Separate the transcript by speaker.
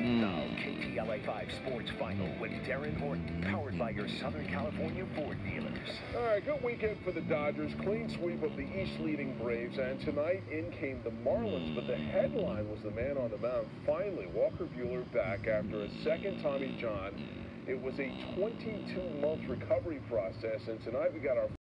Speaker 1: Now, KTLA 5 Sports Final with Darren Horton, powered by your Southern California Ford dealers.
Speaker 2: All right, good weekend for the Dodgers. Clean sweep of the East-leading Braves, and tonight in came the Marlins. But the headline was the man on the mound. Finally, Walker Buehler back after a second Tommy John. It was a 22-month recovery process, and tonight we got our